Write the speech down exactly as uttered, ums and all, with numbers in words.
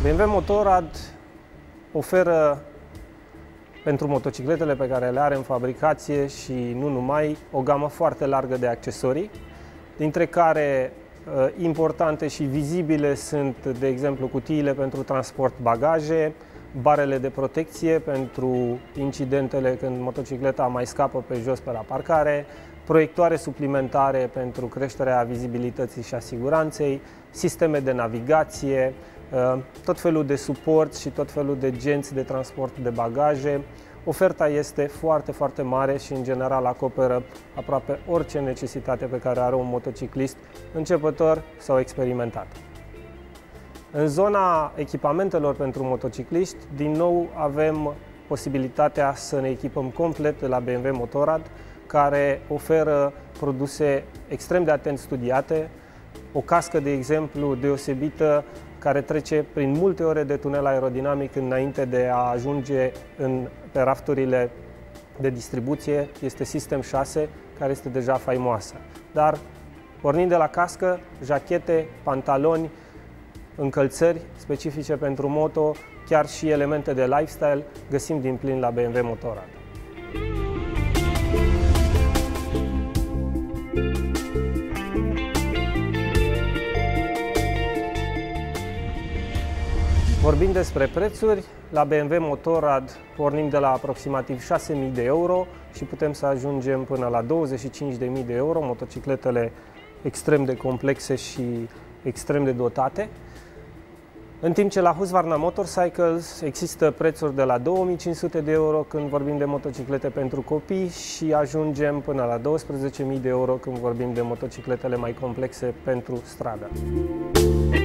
B M W Motorrad oferă pentru motocicletele pe care le are în fabricație și nu numai, o gamă foarte largă de accesorii, dintre care importante și vizibile sunt, de exemplu, cutiile pentru transport bagaje, barele de protecție pentru incidentele când motocicleta mai scapă pe jos pe la parcare, proiectoare suplimentare pentru creșterea vizibilității și a siguranței, sisteme de navigație, tot felul de suport și tot felul de genți de transport de bagaje. Oferta este foarte, foarte mare și, în general, acoperă aproape orice necesitate pe care are un motociclist începător sau experimentat. În zona echipamentelor pentru motocicliști, din nou avem posibilitatea să ne echipăm complet de la B M W Motorrad, care oferă produse extrem de atent studiate, o cască, de exemplu, deosebită, care trece prin multe ore de tunel aerodinamic înainte de a ajunge în, pe rafturile de distribuție. Este System șase, care este deja faimoasă. Dar, pornind de la cască, jachete, pantaloni, încălțări specifice pentru moto, chiar și elemente de lifestyle, găsim din plin la B M W Motorrad. Vorbind despre prețuri, la B M W Motorrad pornim de la aproximativ șase mii de euro și putem să ajungem până la douăzeci și cinci de mii de euro, motocicletele extrem de complexe și extrem de dotate. În timp ce la Husqvarna Motorcycles există prețuri de la două mii cinci sute de euro când vorbim de motociclete pentru copii și ajungem până la douăsprezece mii de euro când vorbim de motocicletele mai complexe pentru stradă.